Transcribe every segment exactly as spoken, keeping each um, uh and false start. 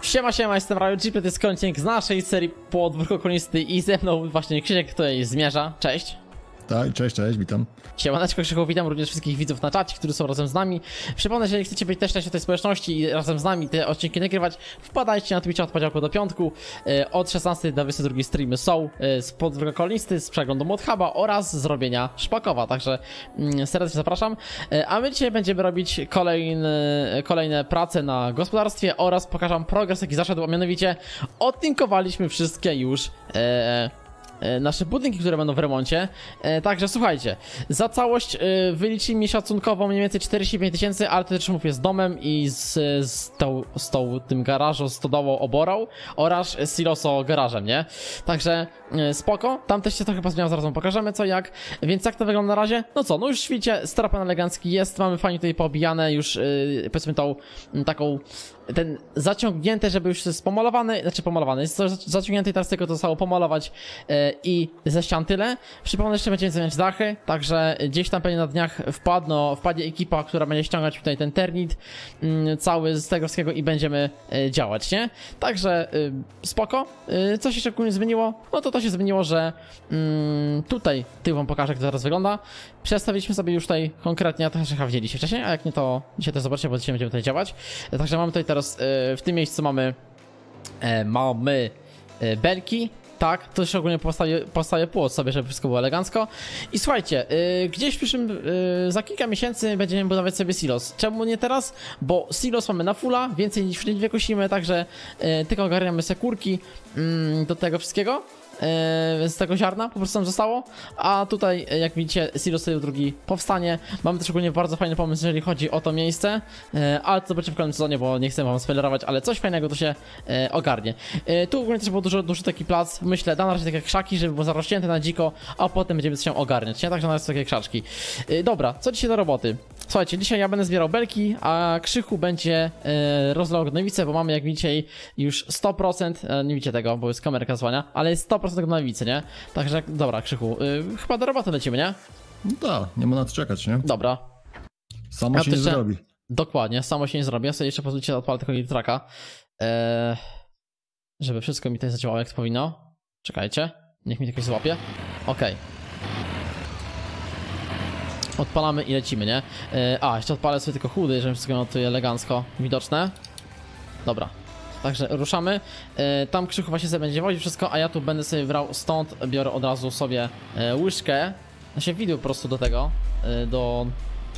Siema, siema, jestem Raju G P, to jest kończynek z naszej serii Podwórko Kolonisty i ze mną właśnie Krzysiek, który zmierza. Cześć. Tak, cześć, cześć, witam. Siemaneczko, Krzychu, witam również wszystkich widzów na czacie, którzy są razem z nami. Przypomnę, jeżeli chcecie być też częścią tej społeczności i razem z nami te odcinki nagrywać, wpadajcie na Twitcha od poniedziałku do piątku. Od szesnastej do dwudziestej drugiej streamy są z Podwórka Kolonisty, z przeglądu Modhuba oraz z robienia Szpakowa, także serdecznie zapraszam. A my dzisiaj będziemy robić kolejne, kolejne prace na gospodarstwie oraz pokażę progres, jaki zaszedł, a mianowicie odtinkowaliśmy wszystkie już e, nasze budynki, które będą w remoncie. E, także słuchajcie, za całość e, wyliczyli mi szacunkowo mniej więcej czterdzieści pięć tysięcy, ale to też mówię z domem i z, z, tą, z tą, tym garażem, stodołą, oborą oraz siloso garażem, nie? Także e, spoko, tam też się trochę pozmieniał, zaraz wam pokażemy co jak, więc jak to wygląda na razie? No co, no już widzicie, strapan elegancki jest, mamy fajnie tutaj poobijane już, e, powiedzmy tą taką, ten zaciągnięte, żeby już jest pomalowany, znaczy pomalowany, jest to zaciągnięte i teraz tylko to zostało pomalować e, i ze ścian tyle. Przypomnę, jeszcze będziemy zmieniać dachy, także gdzieś tam pewnie na dniach wpadną, wpadnie ekipa, która będzie ściągać tutaj ten ternit mm, cały z tego wszystkiego i będziemy e, działać, nie? Także y, spoko. Y, co się szczególnie zmieniło? No to to się zmieniło, że mm, tutaj tył wam pokażę, jak to teraz wygląda. Przestawiliśmy sobie już tutaj konkretnie, a to chyba widzieliście wcześniej, a jak nie to dzisiaj też zobaczycie, bo dzisiaj będziemy tutaj działać. E, także mamy tutaj teraz y, w tym miejscu mamy e, mamy e, belki. Tak, to jeszcze ogólnie postawię, postawię płot sobie, żeby wszystko było elegancko. I słuchajcie, yy, gdzieś w przyszłym, yy, za kilka miesięcy będziemy budować sobie silos. Czemu nie teraz? Bo silos mamy na fulla, więcej niż w nie kosimy, także yy, tylko ogarniamy sobie kurki yy, do tego wszystkiego. Yy, z tego ziarna po prostu tam zostało. A tutaj, jak widzicie, silos sobie drugi powstanie. Mamy też ogólnie bardzo fajny pomysł, jeżeli chodzi o to miejsce, yy, ale to zobaczymy w kolejnym sezonie, bo nie chcę wam spoilerować, ale coś fajnego to się yy, ogarnie. Yy, tu ogólnie też był dużo, duży taki plac, myślę, da na razie takie krzaki, żeby było zarośnięte na dziko, a potem będziemy się ogarniać, nie? Także na razie takie krzaczki. Yy, dobra, co dzisiaj do roboty? Słuchajcie, dzisiaj ja będę zbierał belki, a Krzychu będzie yy, rozlał gnowice, bo mamy, jak widzicie, już sto procent, yy, nie widzicie tego, bo jest kamerka zasłania, ale jest sto procent gnowicy, nie? Także, dobra, Krzychu, yy, chyba do roboty lecimy, nie? No tak, nie ma na co czekać, nie? Dobra. Samo ja się nie jeszcze... zrobi. Dokładnie, samo się nie zrobi. Ja sobie jeszcze pozwólcie odpalę tego traka, yy, żeby wszystko mi tutaj zadziałało jak powinno. Czekajcie, niech mi to jakoś złapie. Okej. Okay. Odpalamy i lecimy, nie? Yy, a, jeszcze odpalę sobie tylko chudy, żeby wszystko miało tutaj elegancko widoczne. Dobra. Także ruszamy. Yy, tam Krzychu właśnie sobie będzie wozić wszystko, a ja tu będę sobie brał stąd, biorę od razu sobie yy, łyżkę. Ja się widział po prostu do tego, yy, do...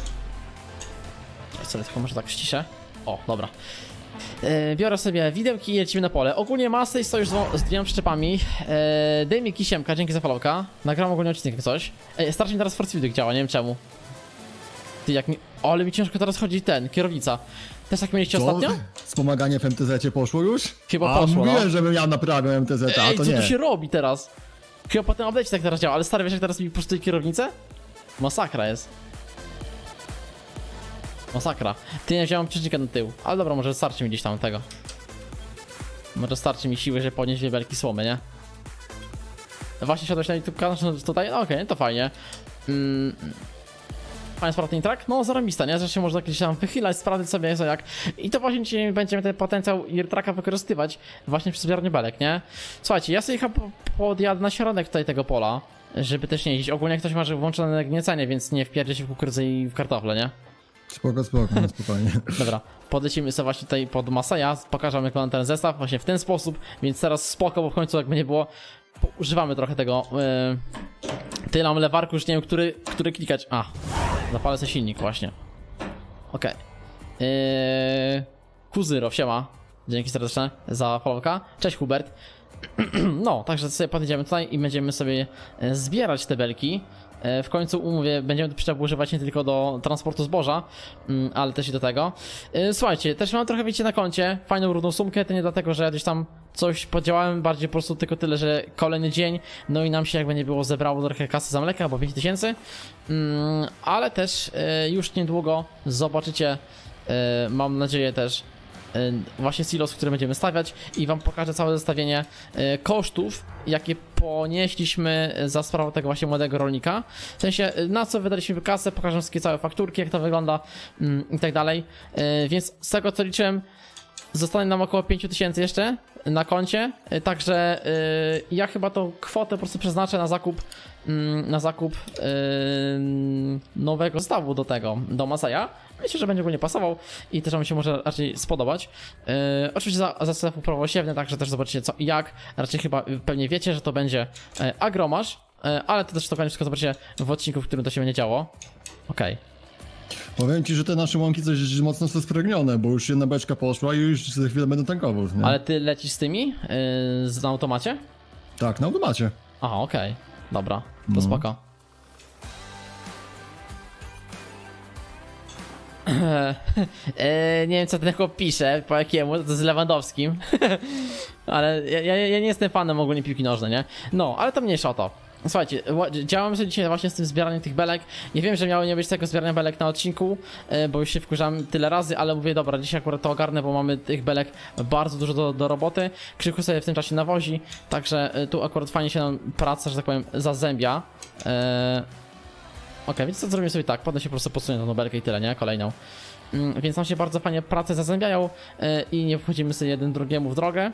Ja sobie tylko może tak ściszę. O, dobra. Yy, biorę sobie widełki i lecimy na pole. Ogólnie masy stoi już z dwiema przyczepami. Yy, daj mi kisiemka, dzięki za followka. Nagram ogólnie odcinek jak coś. Ej, strasznie mi teraz Force Feedback działa, nie wiem czemu. Ty jak mi... O, ale mi ciężko teraz chodzi ten, kierownica. Też tak mieliście Co? ostatnio? Wspomaganie w M T Z poszło już? Chyba a, poszło, mówiłem, no. żebym ja naprawiał M T Z, a Ej, to co nie. tu się robi teraz? Chyba po tym update'cie tak teraz działa, ale stary, wiesz jak teraz mi pustuje kierownicę? Masakra jest. Masakra. Ty nie wziąłem przyczepnika na tył. Ale dobra, może starczy mi gdzieś tam tego. Może starczy mi siły, żeby podnieść dwie belki słomy, nie? Właśnie siadłeś na YouTube kanał tutaj? No okej, okay, to fajnie. Mm. Fajny sportny track? No zarobista, nie? Że się można gdzieś tam wychylać, sprawdzić sobie co jak. I to właśnie dzisiaj będziemy ten potencjał tracka wykorzystywać właśnie przy zbieraniu belek, nie? Słuchajcie, ja sobie chyba podjadę na środek tutaj tego pola, żeby też nie jeździć. Ogólnie ktoś ma włączone gniecenie, więc nie wpierdzie się w kukurydzę i w kartofle, nie? Spoko, spoko, no spokojnie. Dobra, podlecimy sobie właśnie tutaj pod Masaja, pokażę jak wygląda ten zestaw właśnie w ten sposób, więc teraz spoko, bo w końcu jakby nie było, używamy trochę tego, yy, tyle mam lewarku, już nie wiem, który, który klikać, a, zapalę sobie silnik właśnie, okej, okay. yy, Kuzyro, siema, dzięki serdeczne za followka, cześć Hubert. No, także sobie podjedziemy tutaj i będziemy sobie zbierać te belki. W końcu umówię, będziemy przyczep używać nie tylko do transportu zboża, ale też i do tego. Słuchajcie, też mam trochę, wiecie, na koncie fajną brudną sumkę, to nie dlatego, że ja gdzieś tam coś podziałałem, bardziej po prostu tylko tyle, że kolejny dzień, no i nam się jakby nie było zebrało trochę kasy za mleka, bo pięć tysięcy, ale też już niedługo zobaczycie, mam nadzieję też, właśnie silos, który będziemy stawiać i wam pokażę całe zestawienie kosztów, jakie ponieśliśmy za sprawą tego właśnie młodego rolnika. W sensie, na co wydaliśmy kasę, pokażę wszystkie całe fakturki, jak to wygląda i tak dalej. Więc z tego co liczyłem, zostanie nam około pięć tysięcy jeszcze na koncie, y, także y, ja chyba tą kwotę po prostu przeznaczę na zakup y, na zakup y, nowego zestawu do tego, do Masaya. Myślę, że będzie go nie pasował i też wam się może raczej spodobać. Yy, oczywiście za, za zestaw uprawosiewny, także też zobaczycie co i jak. Raczej chyba pewnie wiecie, że to będzie yy, agromasz, yy, ale to też dokładnie wszystko zobaczycie w odcinku, w którym to się będzie działo. Okej. Okay. Powiem ci, że te nasze łąki coś mocno są spragnione, bo już jedna beczka poszła i już za chwilę będę tankował. Nie? Ale ty lecisz z tymi? Yy, z, na automacie? Tak, na automacie. Aha, okej. Okay. Dobra, to no. spoko. e, nie wiem co ten chłop pisze, po jakiemu, to z Lewandowskim. Ale ja, ja, ja nie jestem fanem ogólnie piłki nożnej, nie? No, ale to mniejsza o to. Słuchajcie, działam sobie dzisiaj właśnie z tym zbieraniem tych belek. Nie wiem, że miało nie być tego zbierania belek na odcinku, bo już się wkurzałem tyle razy, ale mówię, dobra, dzisiaj akurat to ogarnę, bo mamy tych belek bardzo dużo do, do roboty. Krzyku sobie w tym czasie nawozi, także tu akurat fajnie się nam praca, że tak powiem, zazębia. Eee... Okej, okay, więc co zrobimy sobie tak, potem się po prostu podsunie tą belkę i tyle, nie? Kolejną. Mm, więc nam się bardzo fajnie prace zazębiają yy, i nie wchodzimy sobie jeden drugiemu w drogę.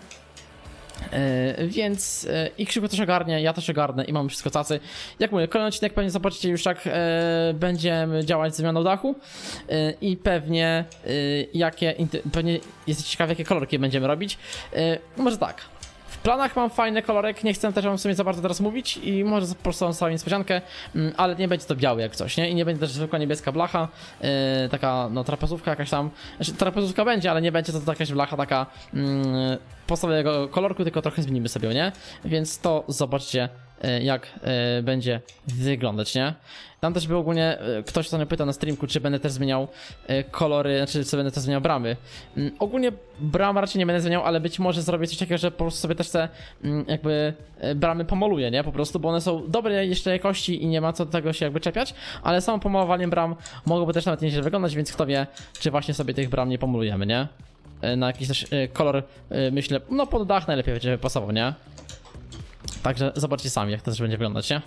Yy, więc yy, i Krzyku też ogarnie, ja też ogarnę i mamy wszystko cacy. Jak mówię, kolejny odcinek pewnie zobaczycie już jak yy, będziemy działać z zmianą dachu yy, i pewnie yy, jakie, pewnie jesteście ciekawi jakie kolorki będziemy robić. Yy, może tak. W planach mam fajny kolorek, nie chcę też wam w sumie za bardzo teraz mówić i może po prostu mam sobie niespodziankę, ale nie będzie to biały jak coś, nie? I nie będzie też zwykła niebieska blacha, yy, taka no trapezówka jakaś tam, znaczy trapezówka będzie, ale nie będzie to jakaś blacha taka yy, podstawowego kolorku, tylko trochę zmienimy sobie, nie? Więc to zobaczcie jak y, będzie wyglądać, nie? Tam też był ogólnie, y, ktoś co mnie pytał na streamku, czy będę też zmieniał y, kolory, znaczy czy będę też zmieniał bramy. Y, ogólnie bram raczej nie będę zmieniał, ale być może zrobię coś takiego, że po prostu sobie też te y, jakby y, bramy pomoluję, nie? Po prostu, bo one są dobrej jeszcze jakości i nie ma co do tego się jakby czepiać, ale samo pomalowaniem bram mogłoby też nawet nieźle wyglądać, więc kto wie, czy właśnie sobie tych bram nie pomolujemy, nie? Y, na jakiś też y, kolor, y, myślę, no pod dach najlepiej będzie pasował, nie? Także zobaczcie sami, jak to też będzie wyglądać, nie?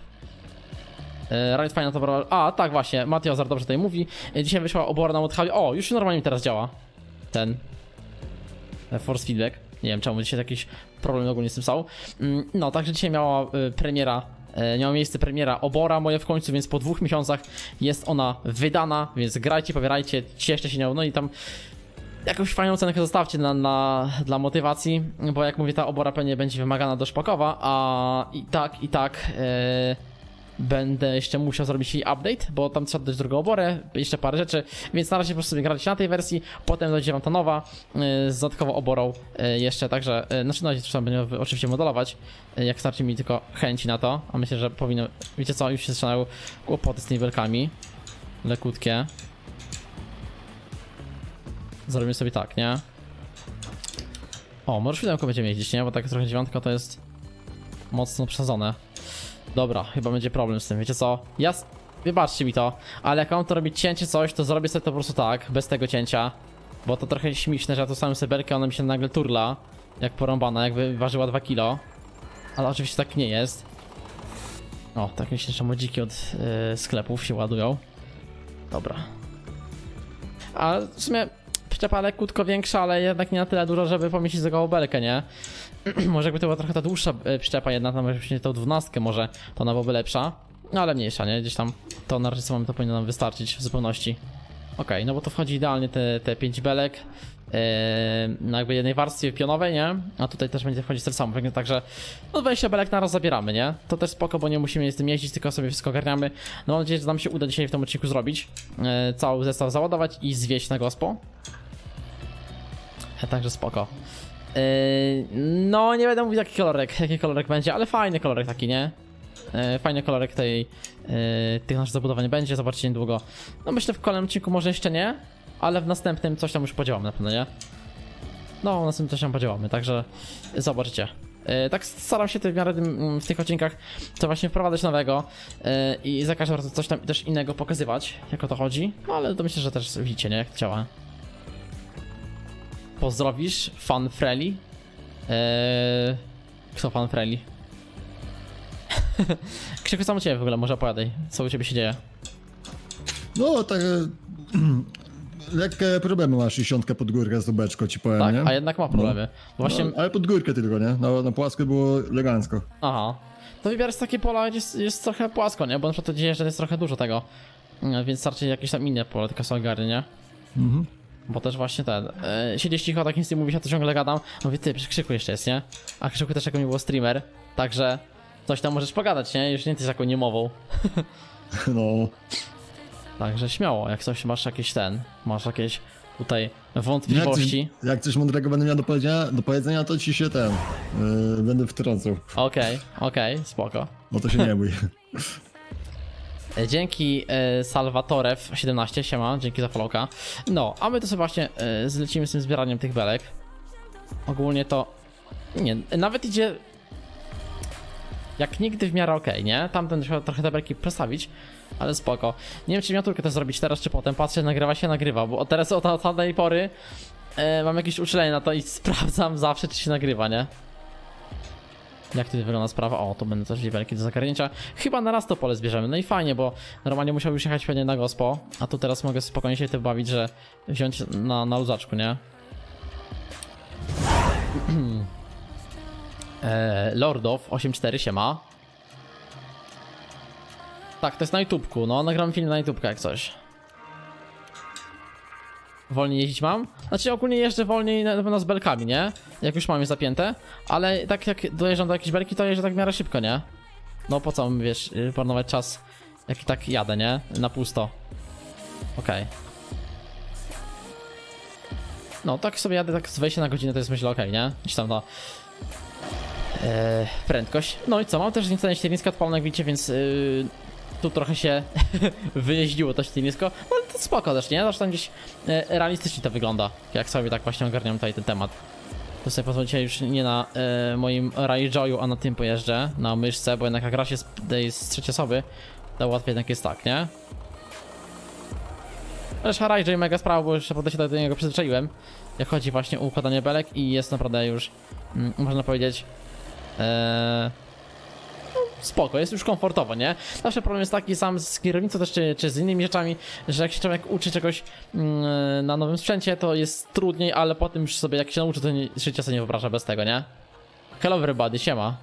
Yy, Rajd fajna to brała. A, tak właśnie, Matiozar dobrze tutaj mówi. Yy, dzisiaj wyszła obora na Mudhali. O, już normalnie mi teraz działa. Ten force feedback. Nie wiem czemu dzisiaj jakiś problem ogólnie z tym są. Yy, no, także dzisiaj miała yy, premiera. Yy, miała miejsce premiera obora moja w końcu, więc po dwóch miesiącach jest ona wydana, więc grajcie, pobierajcie, cieszcie się nią, no i tam jakąś fajną cenę zostawcie na, na, dla motywacji, bo jak mówię, ta obora pewnie będzie wymagana do szpakowa, a i tak, i tak yy, będę jeszcze musiał zrobić jej update, bo tam trzeba dodać drugą oborę, jeszcze parę rzeczy, więc na razie po prostu sobie grać na tej wersji, potem dojdzie wam ta nowa yy, z dodatkową oborą yy, jeszcze, także, yy, znaczy no, trzeba będzie oczywiście modelować, yy, jak starczy mi tylko chęci na to, a myślę, że powinno, wiecie co, już się zaczynają kłopoty z tymi belkami, lekutkie. Zrobimy sobie tak, nie? O, może siódemką będziemy jeździć, nie? Bo tak trochę dziewiątka to jest mocno przesadzone. Dobra, chyba będzie problem z tym, wiecie co? Ja... Wybaczcie mi to, ale jak mam to robić cięcie coś, to zrobię sobie to po prostu tak, bez tego cięcia. Bo to trochę śmieszne, że ja tu samym sebelkę, ona mi się nagle turla, jak porąbana, jakby ważyła dwa kilo. Ale oczywiście tak nie jest. O, tak myślę, że modziki od yy, sklepów się ładują. Dobra. A w sumie... Przyczepa lekutko większa, ale jednak nie na tyle dużo, żeby pomieścić za gołą belkę, nie? Może jakby to była trochę ta dłuższa przyczepa jedna, tam właśnie tą dwunastkę może, to ona byłaby lepsza. No ale mniejsza, nie? Gdzieś tam to narysowamy, to powinno nam wystarczyć w zupełności. Okej, okay, no bo to wchodzi idealnie te, te pięć belek yy, na jakby jednej warstwie pionowej, nie? A tutaj też będzie wchodzić tyle samo, także no dwadzieścia belek naraz zabieramy, nie? To też spoko, bo nie musimy z tym jeździć, tylko sobie wszystko ogarniamy. No mam nadzieję, że nam się uda dzisiaj w tym odcinku zrobić. Yy, cały zestaw załadować i zwieść na gospo. Także spoko. Yy, no nie będę mówił jaki kolorek, jaki kolorek będzie, ale fajny kolorek taki, nie? Yy, fajny kolorek tej, yy, tych naszych zabudowań będzie, zobaczcie niedługo. No myślę w kolejnym odcinku może jeszcze nie, ale w następnym coś tam już podziałamy na pewno, nie? No w następnym coś tam podziałamy, także zobaczycie. Yy, tak staram się w miarę w tych odcinkach to właśnie wprowadzać nowego yy, i za każdym razem coś tam też innego pokazywać, jak o to chodzi. No ale to myślę, że też widzicie, nie? Jak to działa. Pozdrowisz, fan Freli. Eee, kto fan Freli? Krzyku, co u ciebie w ogóle, może opowiadaj, co u ciebie się dzieje? No tak, lekkie problemy masz dziesiątkę pod górkę z tą beczką, ci powiem, Tak, nie? a jednak ma problemy. Właśnie... No, ale pod górkę tylko, nie? Na, na płasko było elegancko. Aha. To wybierz takie pola, gdzie jest, jest trochę płasko, nie? Bo na przykład to dzieje, że jest trochę dużo tego. Mm, Więc raczej jakieś tam inne pole, tylko są ogarnie, nie? Mhm. Bo też właśnie ten, e, siedzisz cicho, tak nic nie mówisz, ja to ciągle gadam. Mówię, ty, przy Krzyku jeszcze jest, nie? A Krzyku też jako nie było streamer, także coś tam możesz pogadać, nie? Już nie jesteś taką niemową. No. Także śmiało, jak coś masz jakiś ten, masz jakieś tutaj Jak coś, wątpliwości. jak coś mądrego będę miał do powiedzenia, do powiedzenia to ci się ten, yy, będę wtrącał. Okej, okej, spoko. No to się nie bój. E, Dzięki e, Salvatorew siedemnaście, siema, dzięki za followka. No, a my to sobie właśnie e, zlecimy z tym zbieraniem tych belek. Ogólnie to, nie, nawet idzie jak nigdy w miarę okej, nie? Tamten trzeba trochę te belki przestawić, ale spoko. Nie wiem, czy miniaturkę to zrobić teraz, czy potem. Patrzę, nagrywa się, nagrywa, bo teraz od, od tej pory e, mam jakieś uczulenie na to i sprawdzam zawsze, czy się nagrywa, nie? Jak tutaj wygląda sprawa? O, tu będą też wielkie do zagarnięcia. Chyba na raz to pole zbierzemy. No i fajnie, bo normalnie musiałbym już jechać pewnie na gospo, a tu teraz mogę spokojnie się tym bawić, że wziąć na, na luzaczku, nie? e, Lordow osiem cztery siema. Tak, to jest na YouTubku, no nagram film na YouTubkę jak coś. Wolniej jeździć mam? Znaczy ogólnie jeżdżę wolniej na pewno z belkami, nie? Jak już mam je zapięte. Ale tak jak dojeżdżam do jakiejś belki, to jeżdżę tak w miarę szybko, nie? No po co, wiesz, marnować czas, jak i tak jadę, nie? Na pusto. Okej. Okay. No tak sobie jadę, tak z wejścia na godzinę to jest myślę okej, okay, nie? Gdzieś tam na eee, prędkość. No i co, mam też niestety ściernisko odpalone, jak widzicie, więc yy, tu trochę się wyjeździło to ściernisko, no ale to spoko też, nie? Zresztą gdzieś e, realistycznie to wygląda, jak sobie tak właśnie ogarniam tutaj ten temat. To sobie pozwolicie już nie na e, moim Rayjoyu, a na tym pojeżdżę, na myszce, bo jednak jak gra się z, z trzeciej osoby, to łatwiej jednak jest tak, nie? Zresztą Rayjoy mega sprawa, bo już naprawdę się do niego przyzwyczaiłem, jak chodzi właśnie o układanie belek i jest naprawdę już, mm, można powiedzieć, e, spoko, jest już komfortowo, nie? Zawsze problem jest taki sam z kierownicą też, czy, czy z innymi rzeczami, że jak się człowiek uczy czegoś mm, na nowym sprzęcie, to jest trudniej, ale potem już sobie jak się nauczy, to nie, życia sobie nie wyobraża bez tego, nie? Hello everybody, siema.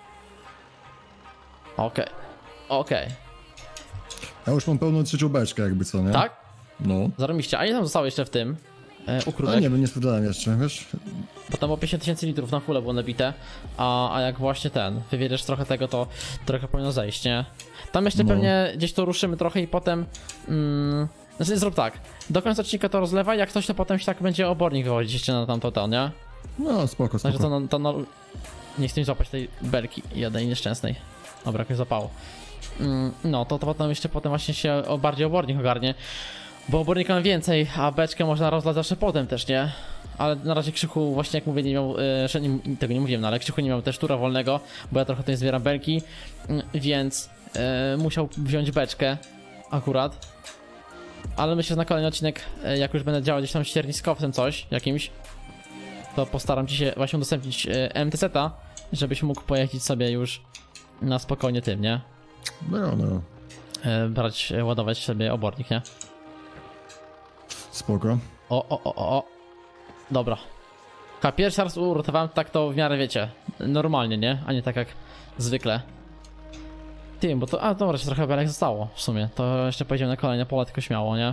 Okej, okay. okej. Okay. Ja już mam pełną trzecią beczkę jakby co, nie? Tak? No. Zarobiście, a ile tam zostało jeszcze w tym? E, ukródek? A nie wiem, nie sprawdzałem jeszcze, wiesz? Bo tam było pięćdziesiąt tysięcy litrów na full było nabite, a, a jak właśnie ten, wybierzesz trochę tego, to trochę powinno zejść, nie? Tam jeszcze No. pewnie gdzieś to ruszymy trochę i potem... Mm, znaczy zrób tak, do końca odcinka to rozlewaj, jak coś to potem się tak będzie obornik wychodzić jeszcze na tamto to, nie? No, spoko, spoko. Także to, no, to no, nie chcę mi złapać tej belki jednej nieszczęsnej. Dobra, jakoś zapało. Mm, no, to, to potem jeszcze potem właśnie się o, bardziej obornik ogarnie. Bo obornika mam więcej, a beczkę można rozlać zawsze potem też, nie? Ale na razie Krzychu, właśnie jak mówię, nie miał, yy, nie, tego nie mówiłem, no ale Krzychu nie miał też tura wolnego, bo ja trochę tutaj zbieram belki, yy, więc yy, musiał wziąć beczkę akurat. Ale myślę, że na kolejny odcinek, yy, jak już będę działał gdzieś tam ścierniskowcem coś, jakimś, to postaram ci się właśnie udostępnić yy, M T Z-a, żebyś mógł pojeździć sobie już na spokojnie tym, nie? No, no. Yy, brać, yy, ładować sobie obornik, nie? Spoko. O, o, o, o, o. Dobra. Ha, pierwszy raz uratowałem tak to w miarę, wiecie, normalnie, nie? A nie tak jak zwykle. Tym, bo to, a dobra, się trochę belek zostało w sumie. To jeszcze pojedziemy na kolejne pole, tylko śmiało, nie?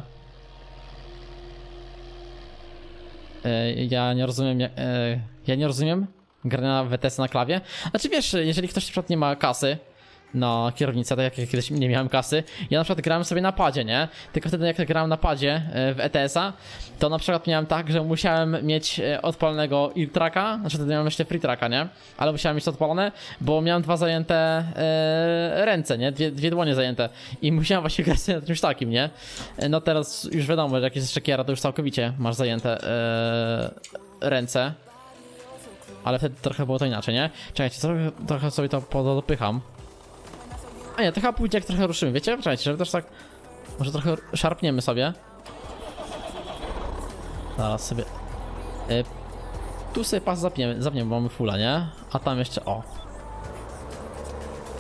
E, ja nie rozumiem, e, ja nie rozumiem grania w W T S na klawie. Znaczy wiesz, jeżeli ktoś na przykład nie ma kasy na kierownicę, tak jak ja kiedyś nie miałem kasy, ja na przykład grałem sobie na padzie, nie? Tylko wtedy jak grałem na padzie w E T S-a, to na przykład miałem tak, że musiałem mieć odpalonego ear-tracka, znaczy wtedy miałem jeszcze free-tracka, nie? Ale musiałem mieć to odpalone, bo miałem dwa zajęte e, ręce, nie? Dwie, dwie dłonie zajęte i musiałem właśnie grać sobie na czymś takim, nie? No teraz już wiadomo, że jak jest jeszcze kiera, to już całkowicie masz zajęte e, ręce. Ale wtedy trochę było to inaczej, nie? Czekajcie, trochę, trochę sobie to podopycham. A nie, to chyba pójdzie jak trochę ruszymy, wiecie? Czekajcie, żeby też tak... Może trochę szarpniemy sobie. Zaraz sobie... Yy, tu sobie pas zapniemy, zapniemy, bo mamy fulla, nie? A tam jeszcze, o.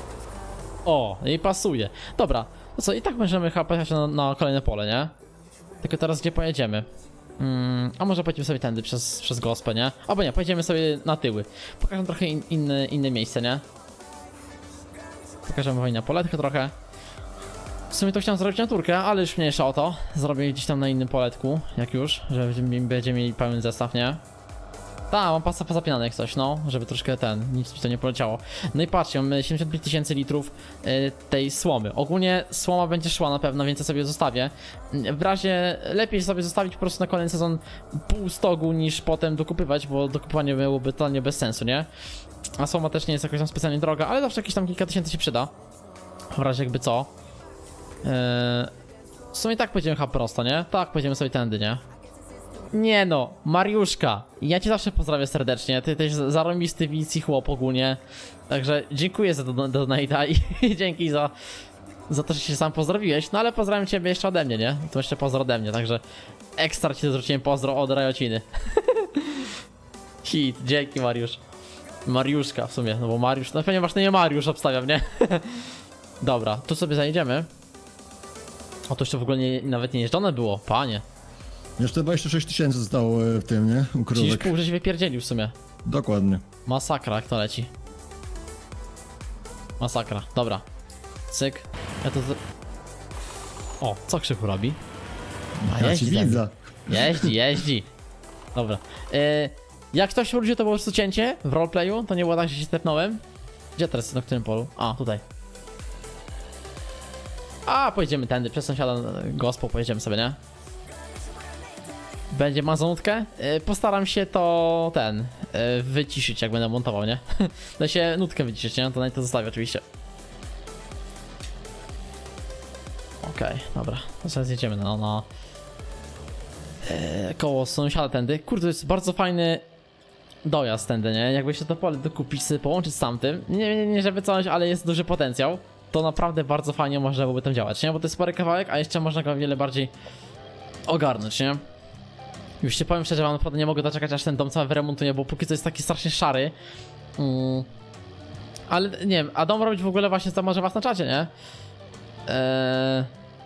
O, i pasuje. Dobra, to co, i tak możemy chyba pojechać na, na kolejne pole, nie? Tylko teraz gdzie pojedziemy? Hmm, a może pojedziemy sobie tędy przez, przez gospę, nie? Albo nie, pojedziemy sobie na tyły. Pokażę trochę in, inne, inne miejsce, nie? Pokażemy wojnę poletkę trochę. W sumie to chciałem zrobić naturkę, ale już mniejsza o to. Zrobię gdzieś tam na innym poletku, jak już, że będziemy mieli pełen zestaw, nie? Tak, mam pasa pozapinane jak coś, no, żeby troszkę ten, nic mi to nie poleciało. No i patrzcie, mamy siedemdziesiąt pięć tysięcy litrów y, tej słomy. Ogólnie słoma będzie szła na pewno, więc ja sobie zostawię. W razie lepiej sobie zostawić po prostu na kolejny sezon pół stogu, niż potem dokupywać, bo dokupywanie byłoby totalnie bez sensu, nie? A słoma też nie jest jakoś tam specjalnie droga, ale zawsze jakieś tam kilka tysięcy się przyda. W razie jakby co. Yy, w sumie tak pojedziemy chyba prosto, nie? Tak, pojedziemy sobie tędy, nie? Nie no, Mariuszka, ja cię zawsze pozdrawiam serdecznie, ty jesteś zarąbisty widz i chłop ogólnie. Także dziękuję za donate'a i dzięki za, za to, że się sam pozdrowiłeś. No ale pozdrawiam ciebie jeszcze ode mnie, nie? To jeszcze pozdro ode mnie, także ekstra ci zwróciłem pozdro od Rajociny. Hit, dzięki Mariusz. Mariuszka w sumie, no bo Mariusz, no pewnie masz na nie Mariusz obstawiam, nie? Dobra, tu sobie zajedziemy. O, to jeszcze w ogóle nie, nawet nie jeżdżone było, panie. Jeszcze dwadzieścia sześć tysięcy zostało w tym, nie? U krówek. Dziś pół, żeś wypierdzielił w sumie. Dokładnie. Masakra, jak to leci. Masakra, dobra. Cyk. Ja to... O, co Krzychu robi? A Ja ci jeździ, widzę. jeździ, jeździ. Dobra. Yy, jak ktoś wrócił, to było po prostu cięcie w roleplayu, to nie było tak, że się stepnąłem. Gdzie teraz, na którym polu? A, tutaj. A, pojedziemy tędy, przez sąsiada gospą pojedziemy sobie, nie? Będzie mazonutkę? Yy, postaram się to ten yy, wyciszyć, jak będę montował, nie? Da się nutkę wyciszyć, nie? To nawet to zostawię oczywiście. Okej, okay, dobra. Teraz jedziemy na, na yy, koło sąsiada tędy. Kurde, to jest bardzo fajny dojazd tędy, nie? Jakby się to pole dokupić, sobie połączyć z tamtym. Nie, nie, nie żeby coś, ale jest duży potencjał. To naprawdę bardzo fajnie można byłoby tam działać, nie? Bo to jest spory kawałek, a jeszcze można go o wiele bardziej ogarnąć, nie? Już się powiem szczerze, naprawdę nie mogę doczekać, aż ten dom cały wyremontuję, bo póki co jest taki strasznie szary. Mm. Ale nie wiem, a dom robić w ogóle właśnie to może was na czacie, nie? Eee...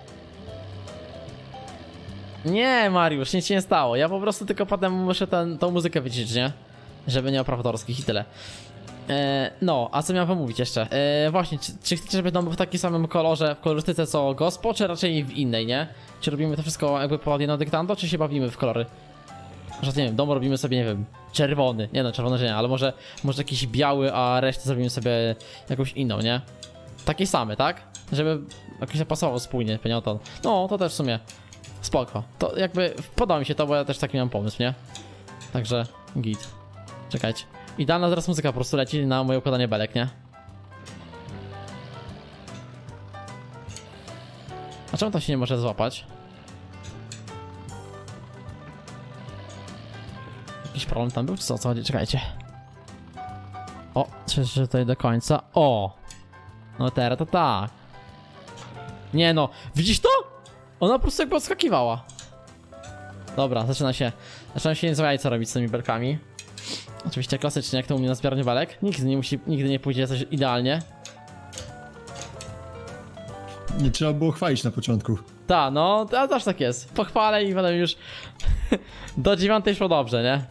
Nie, Mariusz, nic się nie stało. Ja po prostu tylko potem muszę ten, tą muzykę wyciszyć, nie? Żeby nie operatorskich i tyle. Eee, no, a co miałem wam mówić jeszcze? Eee, właśnie, czy, czy chcecie, żeby dom był w takim samym kolorze, w kolorystyce co Gospo, czy raczej w innej, nie? Czy robimy to wszystko jakby pod jedno dyktando, czy się bawimy w kolory? Że nie wiem, dom robimy sobie, nie wiem, czerwony. Nie no, czerwony, że nie, ale może, może jakiś biały, a resztę zrobimy sobie jakąś inną, nie? Takie same, tak? Żeby jakoś się pasowało spójnie, peniaton. No, to też w sumie spoko. To jakby podoba mi się to, bo ja też taki miałem pomysł, nie? Także git. Czekajcie. Idealna teraz muzyka po prostu leci na moje układanie belek, nie? A czemu to się nie może złapać? Jakiś problem tam był, czy co? O co chodzi? Czekajcie. O, czy tutaj do końca. O! No teraz to tak. Nie no, widzisz to? Ona po prostu jakby odskakiwała. Dobra, zaczyna się. Zaczynam się nie co robić z tymi belkami. Oczywiście klasycznie, jak to u mnie na zbieraniu belek. Nigdy nie musi, nigdy nie pójdzie coś idealnie. Nie trzeba było chwalić na początku. Ta, no, to też tak jest. Pochwalę i będę już do dziewiątej szło dobrze, nie?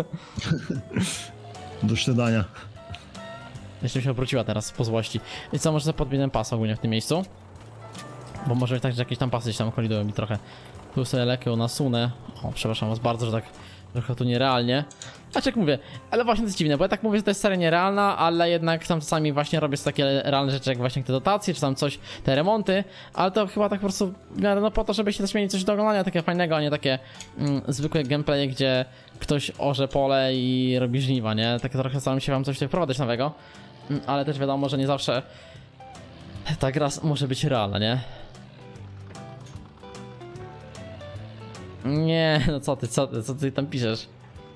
Do śniadania. Jeszcze mi się obróciła teraz po złości. I co, może sobie podbiję pas ogólnie w tym miejscu? Bo może być tak, że jakieś tam pasy się tam kolidują mi trochę. Tu sobie lekko nasunę. O, przepraszam was bardzo, że tak trochę tu nierealnie. A jak mówię, ale właśnie to jest dziwne, bo ja tak mówię, że to jest seria nierealna, ale jednak tam czasami właśnie robię takie realne rzeczy, jak właśnie te dotacje, czy tam coś, te remonty, ale to chyba tak po prostu, no po to, żebyście też mieli coś do oglądania takie fajnego, a nie takie mm, zwykłe gameplaye, gdzie ktoś orze pole i robi żniwa, nie? Tak trochę staram się wam coś tutaj wprowadzać nowego, mm, ale też wiadomo, że nie zawsze ta gra może być realna, nie? Nie, no co ty, co ty, co ty tam piszesz?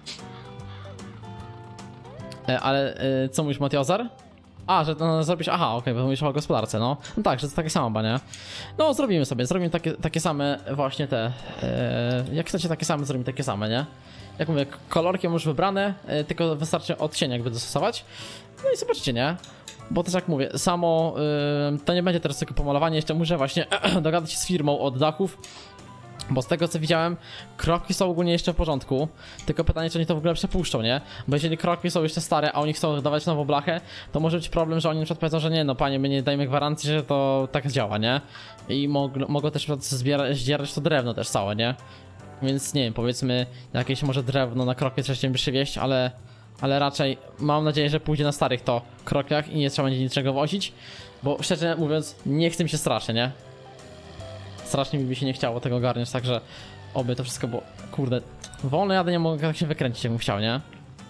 E, ale e, co mówisz, Matiozar? A, że no, zrobisz, aha, okej, okay, bo mówisz o gospodarce, no. No tak, że to takie samo, ba, nie? No, zrobimy sobie, zrobimy takie, takie same właśnie te, e, jak chcecie takie same, zrobimy takie same, nie? Jak mówię, kolorki mam już wybrane, e, tylko wystarczy odcień jakby dostosować. No i zobaczycie, nie? Bo też jak mówię, samo, e, to nie będzie teraz tylko pomalowanie, jeszcze muszę właśnie dogadać się z firmą od dachów, Bo z tego co widziałem, kroki są ogólnie jeszcze w porządku. Tylko pytanie, czy oni to w ogóle przepuszczą, nie? Bo jeżeli kroki są jeszcze stare, a oni chcą dawać nową blachę, to może być problem, że oni na przykład powiedzą, że nie, no panie, my nie dajemy gwarancji, że to tak działa, nie? I mog mogą też na przykład zbierać, zdzierać to drewno też całe, nie? Więc nie wiem, powiedzmy jakieś może drewno na krokie trzeba by przywieźć, ale... Ale raczej mam nadzieję, że pójdzie na starych to krokiach i nie trzeba będzie niczego wozić. Bo szczerze mówiąc, nie chce mi się strasznie, nie? Strasznie mi by się nie chciało tego ogarniać, także oby to wszystko było... Kurde, wolno jadę, nie mogę tak się wykręcić, jakbym chciał, nie?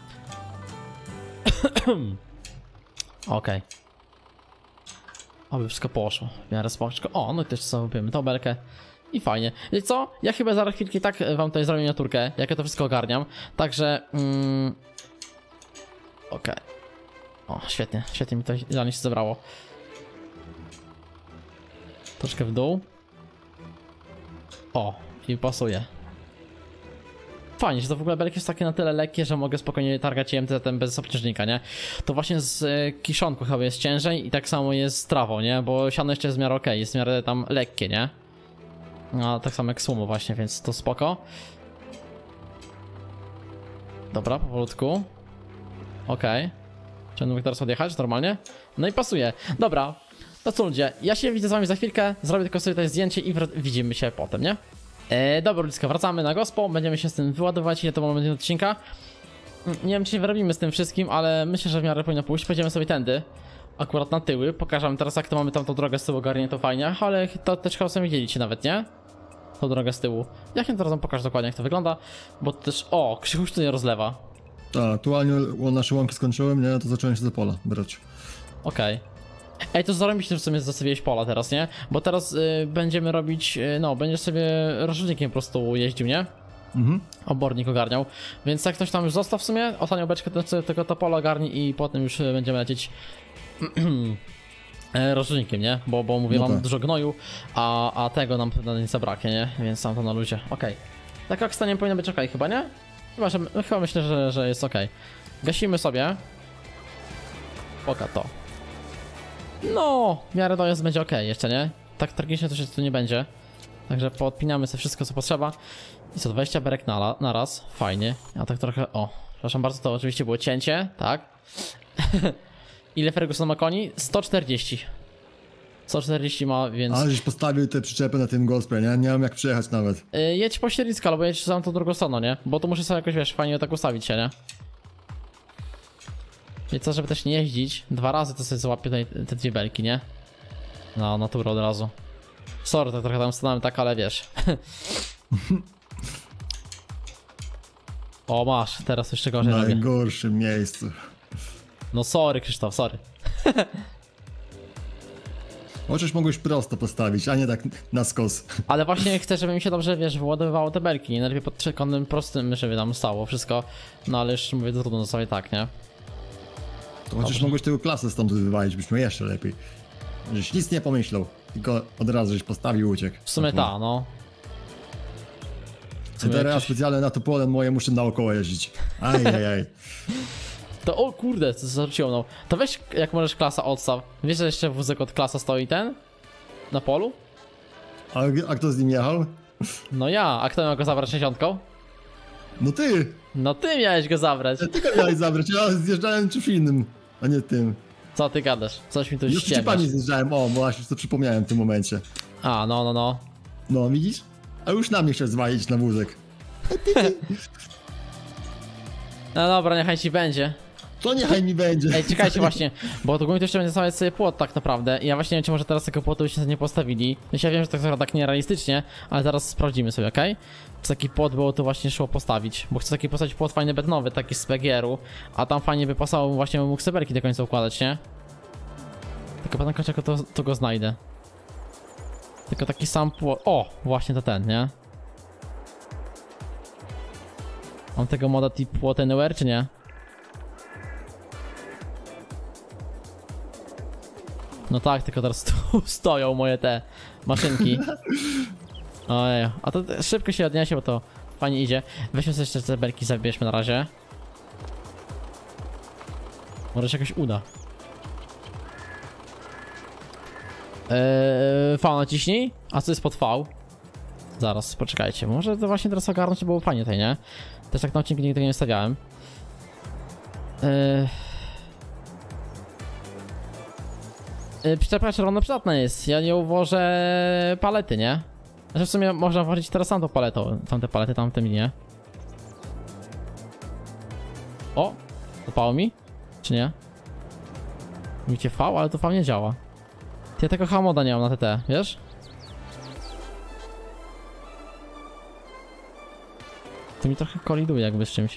Okej. Okay. Oby wszystko poszło, w miarę spoczko. O, no i też sobie wypijemy tą belkę. I fajnie. Wiecie co? Ja chyba za chwilkę tak wam tutaj zrobię miniaturkę, jak ja to wszystko ogarniam. Także... Mm... Okej. Okay. O, świetnie, świetnie mi to idealnie się zebrało. Troszkę w dół. O, i pasuje. Fajnie, że to w ogóle belki jest takie na tyle lekkie, że mogę spokojnie targać I M T-tem bez obciążnika, nie? To właśnie z y, kiszonku chyba jest ciężej i tak samo jest z trawą, nie? Bo siano jeszcze jest w miarę okej, okay, jest w miarę tam lekkie, nie? No, tak samo jak słomo właśnie, więc to spoko. Dobra, powolutku. Okej. Okay. Czy mógł teraz odjechać normalnie? No i pasuje. Dobra, to co ludzie, ja się widzę z wami za chwilkę, zrobię tylko sobie tutaj zdjęcie i widzimy się potem, nie? E, dobra ludzka, wracamy na gospo, będziemy się z tym wyładować, ile to mamy odcinka. Nie wiem czy się wyrobimy z tym wszystkim, ale myślę, że w miarę powinno pójść. Pójdziemy sobie tędy, akurat na tyły, pokażę wam teraz jak to mamy tam tą drogę z tyłu ogarniętą fajnie, ale to też chyba sobie widzieliście nawet, nie? Tą drogę z tyłu. Jak nie teraz wam pokażę dokładnie jak to wygląda, bo to też, o, Krzychuś tu nie rozlewa. Tak, aktualnie nasze łąki skończyłem, nie? To zacząłem się do pola brać. Okej. Okay. Ej, to zarobiście, że sobie zostawiłeś pola teraz, nie? Bo teraz y, będziemy robić, y, no, będziesz sobie rocznikiem po prostu jeździł, nie? Mhm. Obornik ogarniał. Więc jak ktoś tam już zostaw w sumie, ostatnią beczkę to, tylko to pole ogarni i potem już będziemy lecieć rocznikiem, nie? Bo, bo mówię, no mam tak. dużo gnoju, a, a tego nam pewnie nie zabraknie, nie? Więc tam to na luzie. Okej. Okay. Tak jak stanie powinno być ok, chyba, nie? Chyba, że, chyba myślę, że, że jest ok. Gasimy sobie. Poka to. No, w miarę to jest będzie ok jeszcze, nie? Tak tragicznie to się tu nie będzie. Także podpinamy sobie wszystko co potrzeba. I co, dwadzieścia berek na, na raz. Fajnie. Ja tak trochę, o, przepraszam bardzo, to oczywiście było cięcie, tak? Ile Ferguson ma koni? sto czterdzieści. sto czterdzieści ma, więc... Ale żeś postawił te przyczepy na tym gospie, nie? Nie wiem jak przejechać nawet. Yy, jedź po ściernisko, albo jedź za tą drugą stroną, nie? Bo tu muszę sobie jakoś, wiesz, fajnie tak ustawić się, nie? I co, żeby też nie jeździć dwa razy, to sobie złapię tutaj te dwie belki, nie? No, naturę od razu. Sorry, tak trochę tam stanąłem tak, ale wiesz. O, masz, teraz jeszcze gorzej robię. W najgorszym miejscu. No sorry, Krzysztof, sorry. Chociaż mogłeś prosto postawić, a nie tak na skos. Ale właśnie chcę, żeby mi się dobrze, wiesz, wyładowywało te belki. Nie najlepiej pod trzykątem prostym, żeby tam stało wszystko. No ale już mówię, trudno zostawię tak, nie? To chociaż Dobrze. mogłeś tego klasę stąd wywalić, byśmy jeszcze lepiej. Żeś nic nie pomyślał, tylko od razu żeś postawił uciekł. W sumie ta, no. I teraz jakiś... specjalnie na to pole moje muszę naokoło jeździć. Ajajaj. To o kurde, co zarzuciło no. To weź jak możesz klasa odstaw. Wiesz, że jeszcze wózek od klasa stoi ten? Na polu? A, a kto z nim jechał? No ja, a kto miał go zabrać sześćdziesiątką? No ty! No ty miałeś go zabrać. Ja tylko miałeś zabrać, ja zjeżdżałem czymś innym, a nie tym. Co ty gadasz? Coś mi tu ściemniasz. ściemniasz. Już pani zjeżdżałem, o, właśnie to przypomniałem w tym momencie. A, no, no, no. No, widzisz? A już na mnie chciał zwalić na wózek. No dobra, niechaj ci będzie. To niechaj mi będzie. Ej, czekajcie właśnie, bo to jeszcze będzie stawiać sobie płot tak naprawdę. I ja właśnie nie wiem, czy może teraz tego płotu byście nie postawili. Ja wiem, że to jest tak nierealistycznie, ale zaraz sprawdzimy sobie, okej? Okay? Czy taki płot było to właśnie szło postawić. Bo chcę taki postawić płot fajny betonowy, taki z P G R-u. A tam fajnie by pasował właśnie mógł seberki do końca układać, nie? Tylko potem czego to, to go znajdę. Tylko taki sam płot. O! Właśnie to ten, nie? Mam tego moda typu płot anywhere, czy nie? No tak, tylko teraz tu stoją moje te maszynki. Ojej, a to szybko się odniesie, bo to fajnie idzie. Weźmy sobie jeszcze te belki, zabierzmy na razie. Może się jakoś uda. Eee, V naciśnij. A co jest pod V? Zaraz, poczekajcie, może to właśnie teraz ogarnąć, to było fajnie tutaj, nie? Też tak na odcinku nigdy nie stawiałem. Yy... Yy, Przyczepa czerwona przydatna jest, ja nie ułożę palety, nie? Znaczy w sumie można włożyć teraz tamtą paletą, tamte palety, tamte mi nie. O! Dopało mi? Czy nie? Mówicie V, ale to V nie działa. Ja tego hamoda nie mam na T T, wiesz? To mi trochę koliduje jakby z czymś.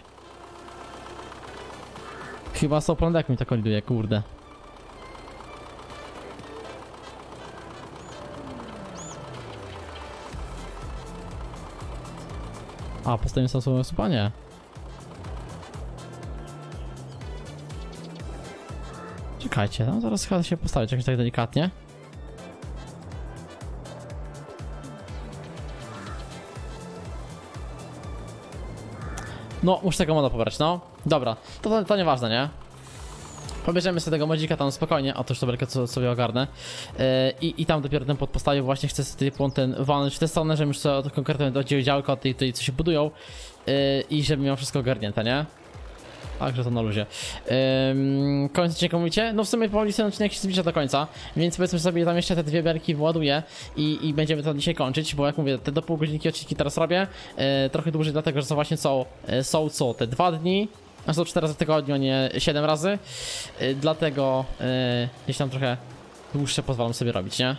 Chyba z oprądek mi to koliduje, kurde. A, postawiłem sobie słowo słupa? Nie. Czekajcie, no zaraz chyba się postawić jakoś tak delikatnie. No, muszę tego moda pobrać, no. Dobra, to, to, to nieważne, nie? Pobierzemy sobie tego modzika tam spokojnie, otóż to tylko co sobie ogarnę. Yy, i, I tam dopiero ten pod postawię właśnie chcę sobie tutaj ten walnąć w tę stronę, żebym już sobie to konkretnie oddzielił działka od tej, tej co się budują. Yy, I żeby miał wszystko ogarnięte, nie? Także to na luzie. Ym, koniec odcinka mówicie? No w sumie powoli ten odcinek się zbliża do końca, więc powiedzmy sobie tam jeszcze te dwie berki wyładuję i, i będziemy to dzisiaj kończyć, bo jak mówię, te do pół godzinki odcinki teraz robię, yy, trochę dłużej dlatego, że są właśnie są, yy, są co, te dwa dni, a są cztery razy w tygodniu, a nie siedem razy, yy, dlatego yy, gdzieś tam trochę dłuższe pozwalam sobie robić, nie?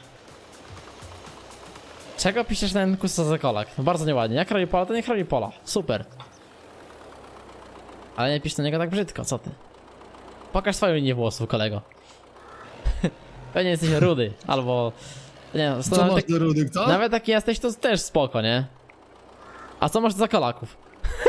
Czego piszesz na N Q S za kolak? No bardzo nieładnie, jak robi pola, to niech robi pola, super. Ale nie pisz na niego tak brzydko, co ty? Pokaż swoją linię włosów, kolego. Pewnie jesteś rudy, albo... Nie no, Co masz tak, do rudy, co? nawet taki jesteś, to też spoko, nie? A co masz za kolaków?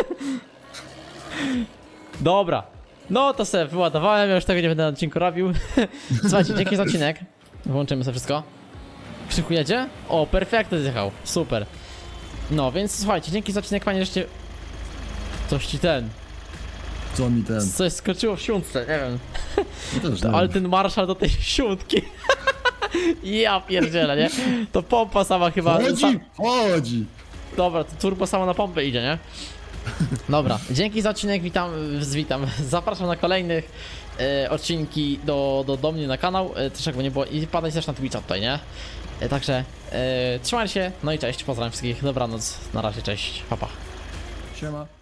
Dobra. No to sobie wyładowałem, ja już tego nie będę na odcinku robił. Słuchajcie, dzięki za odcinek. Włączymy sobie wszystko. Krzyku jedzie? O, perfekto zjechał, super. No, więc słuchajcie, dzięki za odcinek, panie, żeście... Coś ci ten... Co mi ten? Coś skoczyło w siątce, nie wiem. Ja też To, nie ale wiem. ten marszal do tej siódmki. Ja pierdzielę, nie? To pompa sama chyba. Chodzi, chodzi. Dobra, to turbo sama na pompę idzie, nie? Dobra, dzięki za odcinek, witam, witam. Zapraszam na kolejnych e, odcinki do, do, do mnie na kanał. E, też jakby nie było. I padać też na Twitcha tutaj, nie? E, także e, trzymajcie się, no i cześć, pozdrawiam wszystkich, dobranoc, na razie, cześć, pa pa. Siema.